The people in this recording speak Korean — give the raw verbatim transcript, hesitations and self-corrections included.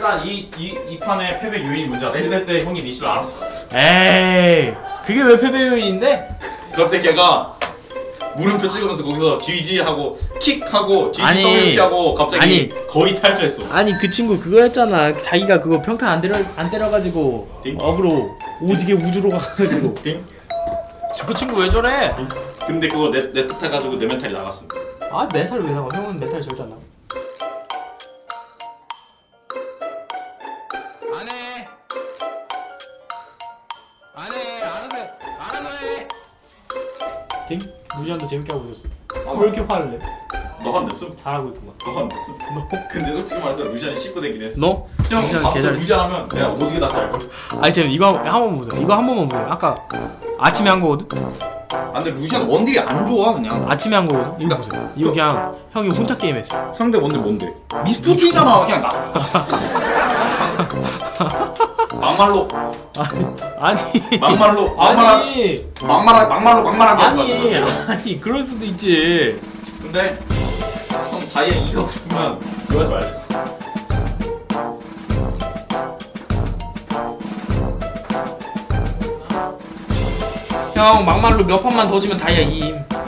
일단 이 이 이 판의 패배 요인이 뭔지 알아? 일 회 때 형이 리슈를 알아봤어. 에이, 그게 왜 패배 요인인데? 갑자기 걔가 물음표 찍으면서 거기서 지지 하고 킥하고 지지 아니, 더블유 피 하고 갑자기 아니. 거의 탈주했어. 아니 그 친구 그거였잖아. 자기가 그거 평타 안 때려 안 때려가지고 띵? 어그로 오지게 우주로 가가지고. 띵? 그 친구 왜 저래? 근데 그거 내, 내 탓해가지고 내 멘탈이 나갔어. 아 멘탈 왜 나가? 형은 멘탈 절대 안 나가. 안해 안해 알아서 알아서 해. 띵? 무지한도 재밌게 하고 있었어. 아 왜 이렇게 화를 내? 너한 냈음? 잘하고 있구만. 너한 냈음? 너? 근데 솔직히 말해서 루시안이 씹고 되긴 했어. 너? 형 루시안 앞으로 개잘했어. 루시안 하면 내가 오지게 낫지 알걸? 아니 지금 이거 한 번 보세요. 이거 한 번만 보세요. 아까 아침에 한 거거든? 아 근데 루시안 원딜이 안 좋아 그냥. 아침에 한 거거든? 이거 보세요. 이거 그냥 형이 혼자 게임했어. 상대 원딜 뭔데? 미스포츠잖아 그냥 나. 막말로 아니 막말로 막말한 아니 막말한 막말로 막말한 아니 아니 그럴 수도 있지. 근데 형 다이아 이기고 싶으면 이거 하지 말자. 형 막말로 몇 판만 더 지면 다이아 이임.